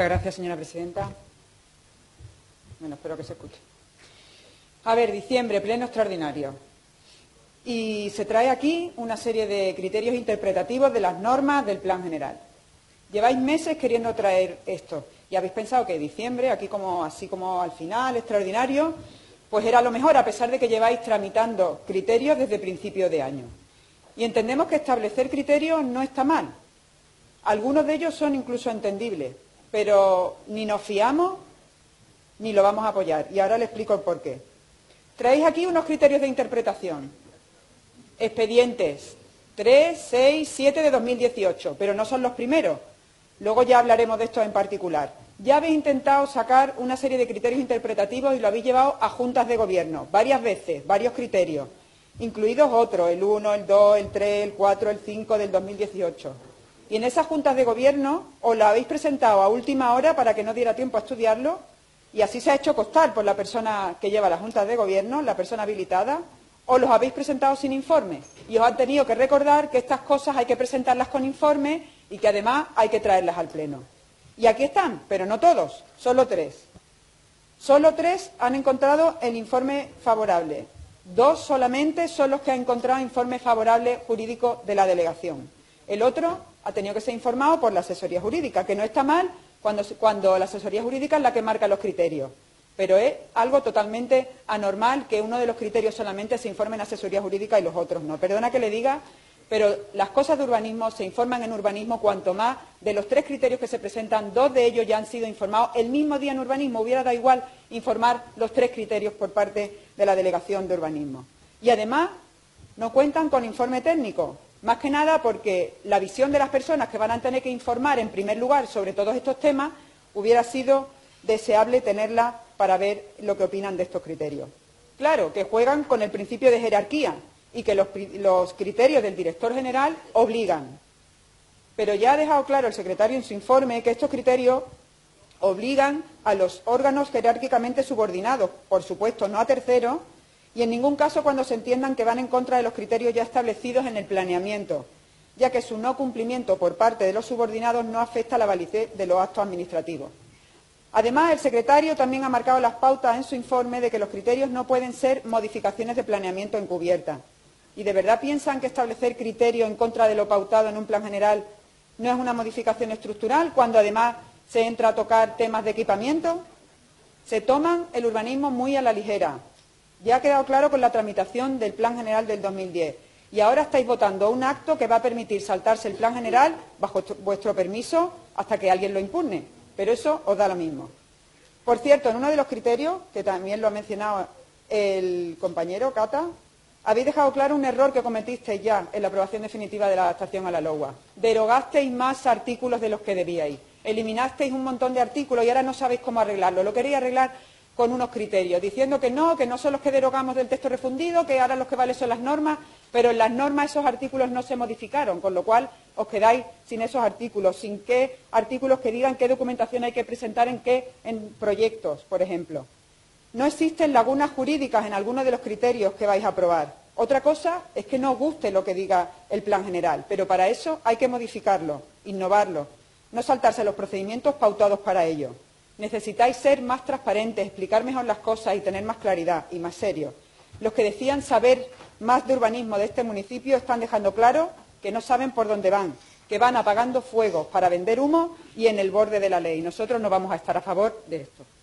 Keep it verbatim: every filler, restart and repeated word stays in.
Gracias, señora presidenta. Bueno, espero que se escuche. A ver, diciembre, pleno extraordinario. Y se trae aquí una serie de criterios interpretativos de las normas del Plan General. Lleváis meses queriendo traer esto y habéis pensado que diciembre, aquí como así como al final, extraordinario, pues era lo mejor, a pesar de que lleváis tramitando criterios desde principio de año. Y entendemos que establecer criterios no está mal. Algunos de ellos son incluso entendibles, pero ni nos fiamos ni lo vamos a apoyar. Y ahora le explico el porqué. Traéis aquí unos criterios de interpretación. Expedientes tres, seis, siete de dos mil dieciocho, pero no son los primeros. Luego ya hablaremos de esto en particular. Ya habéis intentado sacar una serie de criterios interpretativos y lo habéis llevado a juntas de gobierno, varias veces, varios criterios, incluidos otros, el uno, el dos, el tres, el cuatro, el cinco del dos mil dieciocho. Y en esas juntas de gobierno os lo habéis presentado a última hora para que no diera tiempo a estudiarlo y así se ha hecho costar por la persona que lleva las juntas de gobierno, la persona habilitada, o los habéis presentado sin informe y os han tenido que recordar que estas cosas hay que presentarlas con informe y que además hay que traerlas al Pleno. Y aquí están, pero no todos, solo tres. Solo tres han encontrado el informe favorable. Dos solamente son los que han encontrado informe favorable jurídico de la delegación. El otro ha tenido que ser informado por la asesoría jurídica, que no está mal cuando, cuando la asesoría jurídica es la que marca los criterios. Pero es algo totalmente anormal que uno de los criterios solamente se informe en asesoría jurídica y los otros no. Perdona que le diga, pero las cosas de urbanismo se informan en urbanismo cuanto más de los tres criterios que se presentan, dos de ellos ya han sido informados el mismo día en urbanismo. Hubiera dado igual informar los tres criterios por parte de la delegación de urbanismo. Y además no cuentan con informe técnico, más que nada porque la visión de las personas que van a tener que informar en primer lugar sobre todos estos temas hubiera sido deseable tenerla para ver lo que opinan de estos criterios. Claro, que juegan con el principio de jerarquía y que los, los criterios del director general obligan. Pero ya ha dejado claro el secretario en su informe que estos criterios obligan a los órganos jerárquicamente subordinados, por supuesto, no a terceros, y en ningún caso cuando se entiendan que van en contra de los criterios ya establecidos en el planeamiento, ya que su no cumplimiento por parte de los subordinados no afecta a la validez de los actos administrativos. Además, el secretario también ha marcado las pautas en su informe de que los criterios no pueden ser modificaciones de planeamiento encubiertas. ¿Y de verdad piensan que establecer criterios en contra de lo pautado en un plan general no es una modificación estructural, cuando además se entra a tocar temas de equipamiento? Se toman el urbanismo muy a la ligera. Ya ha quedado claro con la tramitación del Plan General del dos mil diez. Y ahora estáis votando un acto que va a permitir saltarse el Plan General bajo vuestro permiso hasta que alguien lo impugne. Pero eso os da lo mismo. Por cierto, en uno de los criterios, que también lo ha mencionado el compañero Cata, habéis dejado claro un error que cometisteis ya en la aprobación definitiva de la adaptación a la LOGUA. Derogasteis más artículos de los que debíais. Eliminasteis un montón de artículos y ahora no sabéis cómo arreglarlo. Lo queréis arreglar con unos criterios, diciendo que no, que no son los que derogamos del texto refundido, que ahora los que valen son las normas, pero en las normas esos artículos no se modificaron, con lo cual os quedáis sin esos artículos, sin qué artículos que digan qué documentación hay que presentar en qué en proyectos, por ejemplo. No existen lagunas jurídicas en algunos de los criterios que vais a aprobar. Otra cosa es que no os guste lo que diga el plan general, pero para eso hay que modificarlo, innovarlo, no saltarse los procedimientos pautados para ello. Necesitáis ser más transparentes, explicar mejor las cosas y tener más claridad y más serios. Los que decían saber más de urbanismo de este municipio están dejando claro que no saben por dónde van, que van apagando fuegos para vender humo y en el borde de la ley. Nosotros no vamos a estar a favor de esto.